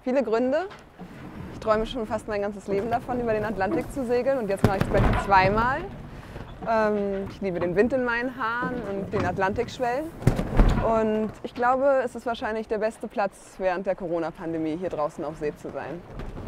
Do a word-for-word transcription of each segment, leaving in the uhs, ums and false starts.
viele Gründe. Ich träume schon fast mein ganzes Leben davon, über den Atlantik zu segeln und jetzt mache ich es gleich zweimal. Ähm, ich liebe den Wind in meinen Haaren und den Atlantikschwellen. Und ich glaube, es ist wahrscheinlich der beste Platz während der Corona-Pandemie, hier draußen auf See zu sein.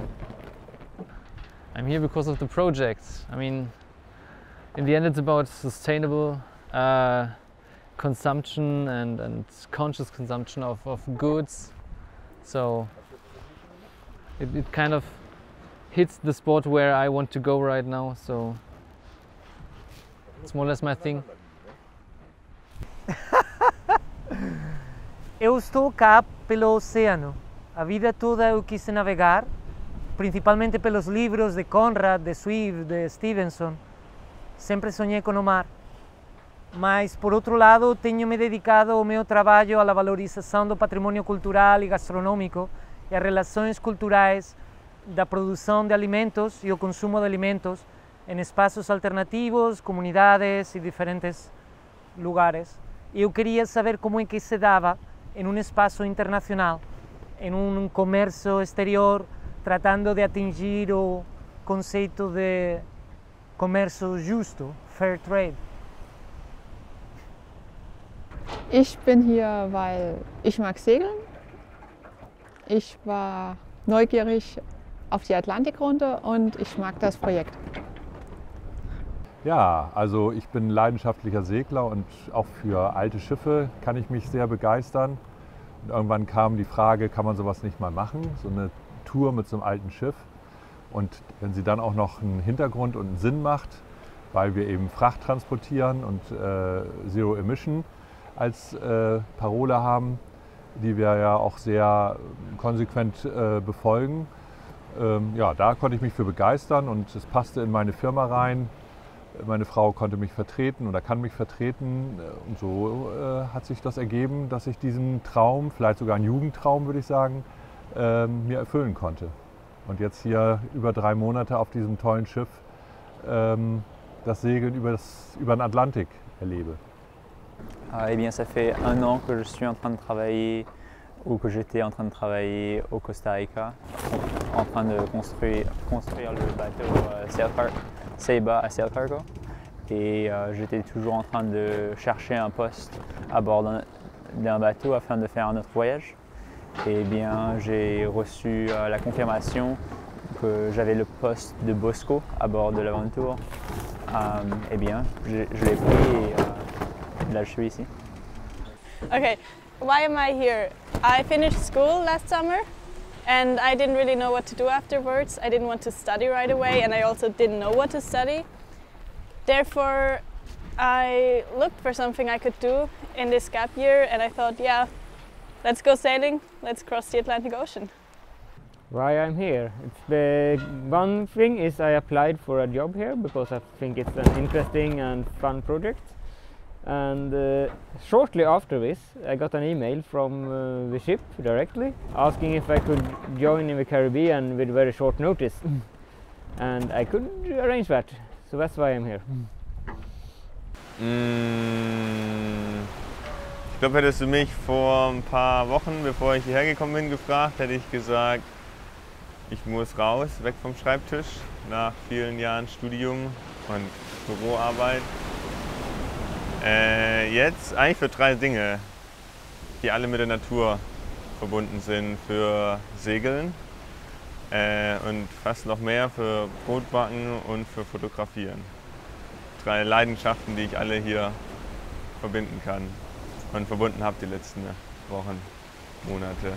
I'm here because of the project. I mean, in the end it's about sustainable uh, consumption and, and conscious consumption of, of goods. So it, it kind of hits the spot where I want to go right now. So it's more or less my thing. Eu estou cá pelo oceano. A vida toda eu quis navegar, principalmente pelos livros de Conrad, de Swift, de Stevenson. Sempre sonhei com o mar. Mas, por outro lado, tenho me dedicado ao meu trabalho à valorização do patrimônio cultural e gastronômico e às relações culturais da produção de alimentos e o consumo de alimentos em espaços alternativos, comunidades e diferentes lugares. Eu queria saber como é que se dava em um espaço internacional, em um comércio exterior, tratando de atingir o conceito de comércio justo, fair trade. Ich bin hier, weil ich mag segeln. Ich war neugierig auf die Atlantikrunde und ich mag das Projekt. Ja, also ich bin leidenschaftlicher Segler und auch für alte Schiffe kann ich mich sehr begeistern. Und irgendwann kam die Frage, kann man sowas nicht mal machen, so eine Tour mit so einem alten Schiff. Und wenn sie dann auch noch einen Hintergrund und einen Sinn macht, weil wir eben Fracht transportieren und äh, Zero Emission als äh, Parole haben, die wir ja auch sehr konsequent äh, befolgen. Ähm, ja, da konnte ich mich für begeistern und es passte in meine Firma rein. Meine Frau konnte mich vertreten oder kann mich vertreten und so äh, hat sich das ergeben, dass ich diesen Traum, vielleicht sogar einen Jugendtraum würde ich sagen, äh, mir erfüllen konnte. Und jetzt hier über drei Monate auf diesem tollen Schiff ähm, das Segeln über, das, über den Atlantik erlebe. Ah, eh bien, ça fait un an que je suis en train de travailler, ou que j'étais en train de travailler au Costa Rica, en train de construire, construire le bateau euh, Sail Car- Ceiba à Sail Cargo. Et euh, j'étais toujours en train de chercher un poste à bord d'un, d'un bateau afin de faire un autre voyage. Et bien, j'ai reçu euh, la confirmation que j'avais le poste de Bosco à bord de l'Aventure. Euh, eh bien, je, je l'ai pris et euh, là je suis ici. Okay, why am I here? I finished school last summer and I didn't really know what to do afterwards. I didn't want to study right away and I also didn't know what to study. Therefore, I looked for something I could do in this gap year and I thought, yeah, let's go sailing, let's cross the Atlantic Ocean. Why I'm here? It's the one thing is I applied for a job here because I think it's an interesting and fun project. And uh, shortly after this, I got an email from uh, the ship directly asking if I could join in the Caribbean with very short notice. And I could arrange that, so that's why I'm here. Mm, ich glaube, hättest du mich vor ein paar Wochen, bevor ich hierher gekommen bin, gefragt, hätte ich gesagt, ich muss raus, weg vom Schreibtisch, nach vielen Jahren Studium und Büroarbeit. Äh, jetzt eigentlich für drei Dinge, die alle mit der Natur verbunden sind. Für Segeln äh, und fast noch mehr für Brotbacken und für Fotografieren. Drei Leidenschaften, die ich alle hier verbinden kann und verbunden habe die letzten Wochen, Monate.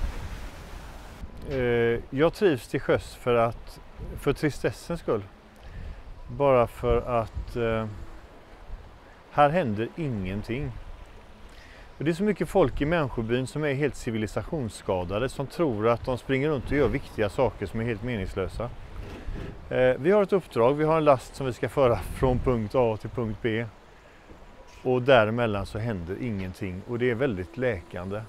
Jag trivs till sjöss för att, för tristessens skull. Bara för att eh, här händer ingenting. Och det är så mycket folk i människobyn som är helt civilisationsskadade, som tror att de springer runt och gör viktiga saker som är helt meningslösa. Eh, vi har ett uppdrag, vi har en last som vi ska föra från punkt A till punkt B. Och däremellan så händer ingenting och det är väldigt läkande.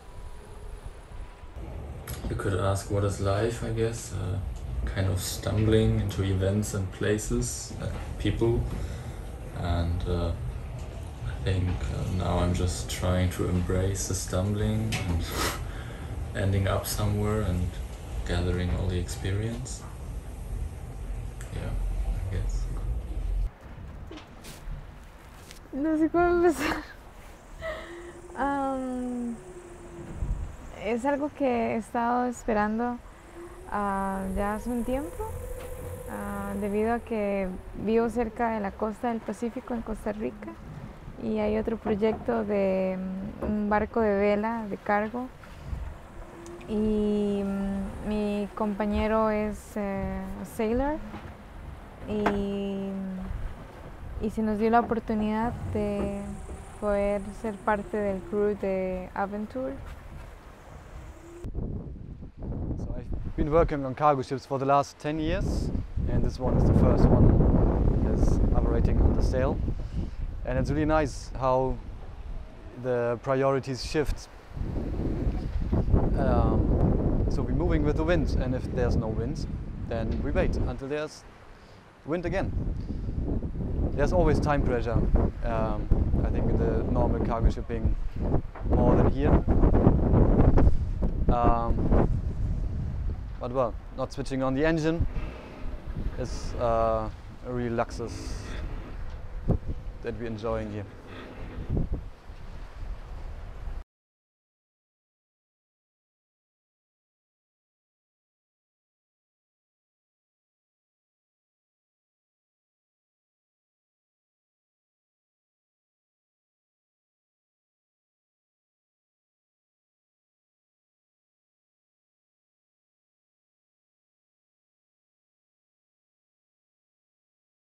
You could ask what is life, I guess, uh, kind of stumbling into events and places and people, and uh, I think uh, now I'm just trying to embrace the stumbling and ending up somewhere and gathering all the experience. Yeah, I guess. No sé cómo empezar. Um, es algo que he estado esperando uh, ya hace un tiempo, uh, debido a que vivo cerca de la costa del Pacífico en Costa Rica y hay otro proyecto de um, un barco de vela de cargo y um, mi compañero es uh, sailor y, y se nos dio la oportunidad de poder ser parte del crew de Aventure. So I've been working on cargo ships for the last ten years, and this one is the first one that's operating on the sail. And it's really nice how the priorities shift. Um, so we're moving with the wind, and if there's no wind, then we wait until there's wind again. There's always time pressure. Um, I think in the normal cargo shipping more than here. Um, but well, not switching on the engine is uh, a real luxus that we're enjoying here.